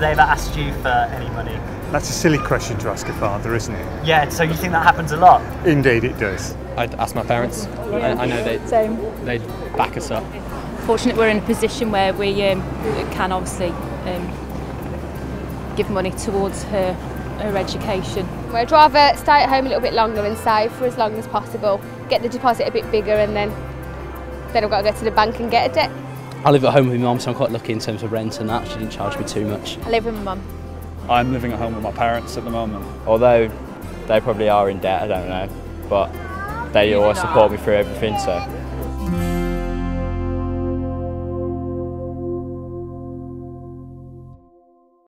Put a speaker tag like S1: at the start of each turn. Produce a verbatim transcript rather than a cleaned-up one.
S1: they ever asked you for any money?
S2: That's a silly question to ask a father, isn't it?
S1: Yeah, so you think that happens a lot?
S2: Indeed it does.
S3: I'd ask my parents.
S4: Yeah.
S3: I, I know they'd,
S4: Same.
S3: they'd back us up.
S4: Fortunately, we're in a position where we um, can obviously um, give money towards her, her education.
S5: I'd rather stay at home a little bit longer and save for as long as possible, get the deposit a bit bigger, and then, then I've got to go to the bank and get a debt.
S6: I live at home with my mum, so I'm quite lucky in terms of rent and that. She didn't charge me too much.
S7: I live with my mum.
S8: I'm living at home with my parents at the moment.
S9: Although they probably are in debt, I don't know, but they always support me through everything, so